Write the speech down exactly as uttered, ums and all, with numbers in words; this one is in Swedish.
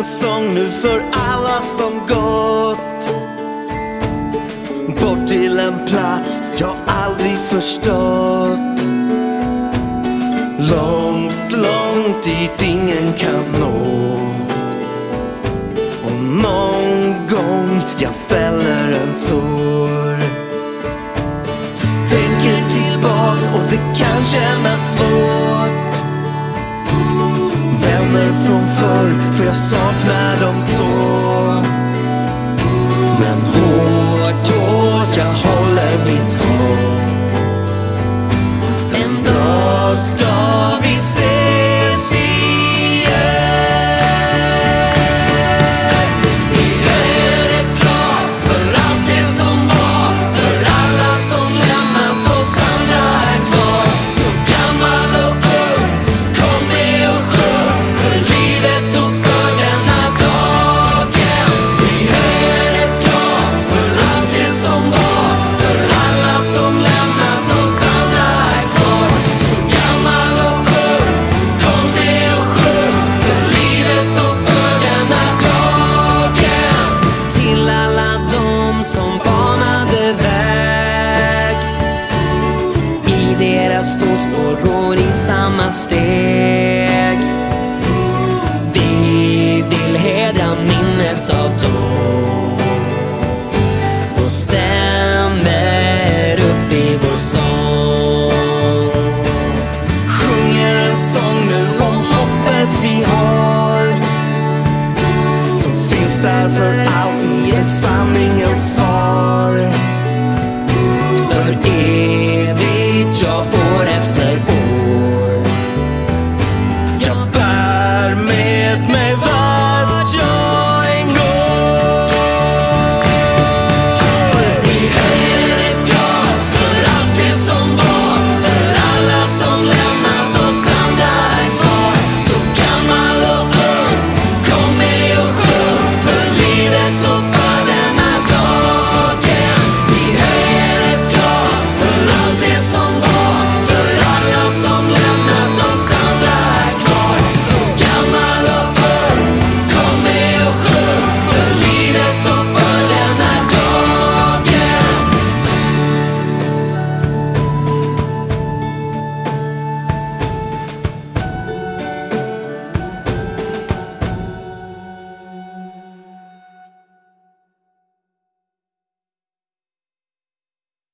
en sång nu för alla som gått bort till en plats jag aldrig förstått. Långt, långt dit ingen kan nå. Och någon gång jag fäller en tår, tänker tillbaks och det kan kännas svårt. Vänner från förr, för jag saknar dem så. Men hårt, hårt, jag håller mitt hopp. En dag ska vi ses igen. Vi höjer ett glas för allt det som var, för alla som lämnat oss andra här kvar. Så gammal och ung, kom med och sjung för livet och för denna dagen. Vi höjer ett glas för allt det som var, för alla som lämnat oss andra här kvar. Så gammal och ung, kom med och sjung för livet och för denna dagen. Till alla de som banade väg, i deras fotspår går i samma steg. Vi vill hedra minnet av dem och stämmer upp i vår sång. Sjunger en sång nu om hoppet vi har, som finns där för alltid, ett sanningens svar.